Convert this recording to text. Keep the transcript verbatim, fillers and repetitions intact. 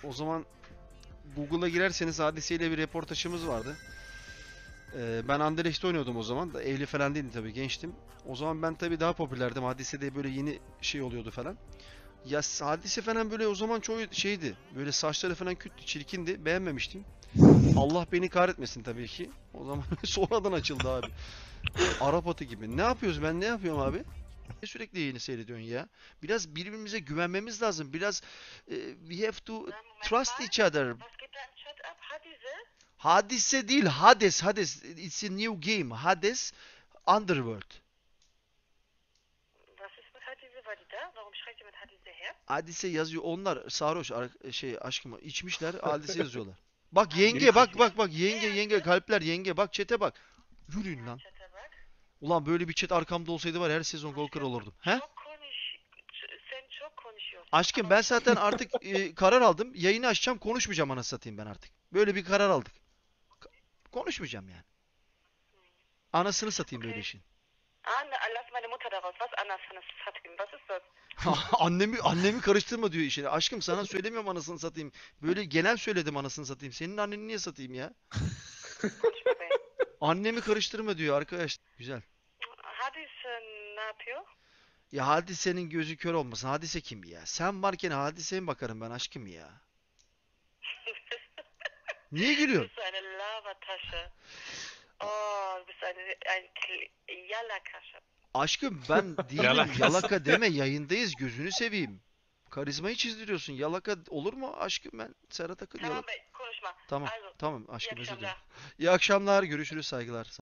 O zaman Google'a girerseniz Hadise ile bir reportajımız vardı. Ee, ben Anderlecht'te oynuyordum o zaman da evli falan değildim tabii gençtim. O zaman ben tabii daha popülerdim. Hadise'de böyle yeni şey oluyordu falan. Ya Hadise falan böyle o zaman çoğu şeydi. Böyle saçları falan kötü, çirkindi. Beğenmemiştim. Allah beni kahretmesin tabii ki. O zaman sonradan açıldı abi. Arap atı gibi. Ne yapıyoruz, ben ne yapıyorum abi? Ne sürekli yayını seyrediyorsun ya? Biraz birbirimize güvenmemiz lazım. Biraz e, we have to Na, Moment trust mal. each other. Was geht da im Chat ab? Hadise? Hadise değil, Hades, Hades. It's a new game. Hades, Underworld. Was ist mit Hadise? War die da? Warum schreibt ihr mit Hadise her? Hadise yazıyor. Onlar sarhoş ar- şey aşkım içmişler. Hadise yazıyorlar. Bak Hadise yenge, bak yazıyor. bak bak Ne yenge yenge yazıyor? kalpler yenge, bak çete bak. Yürüyün Ya lan. chat'e bak. Ulan böyle bir chat arkamda olsaydı var ya, her sezon gol kır Aşkım olurdum. He? çok konuş... Sen çok konuşuyorsun. Aşkım ben Anlatmak zaten istiyorum. artık e, karar aldım. Yayını açacağım, konuşmayacağım anasını satayım ben artık. Böyle bir karar aldık. K- Konuşmayacağım yani. Anasını satayım böyle Okay. işin. Ah, na, lass meine Mutter daraus. Was anasını satayım? Was ist das? Annemi annemi karıştırma diyor işine. Aşkım sana söylemiyorum anasını satayım. Böyle genel söyledim anasını satayım. Senin anneni niye satayım ya? Konuşma be. Annemi karıştırma diyor arkadaş. Güzel. Hadise ne yapıyor? Ya Hadise'nin gözü kör olmasın. Hadise kim ya? Sen varken Hadise'ye mi bakarım ben aşkım ya? Niye Du gülüyorsun? bist so eine Lavatasche. Oh, du bist eine, ein Kl- Jalakasche. Aşkım ben değilim. Yalakası. Yalaka deme, yayındayız. Gözünü seveyim. Karizmayı çizdiriyorsun. Yalaka olur mu aşkım ben? Serhat Akın Tamam yalaka. be, konuşma. Tamam. Also, Tamam iyi aşkım özür dilerim. akşamlar. İyi akşamlar. Görüşürüz. Saygılar.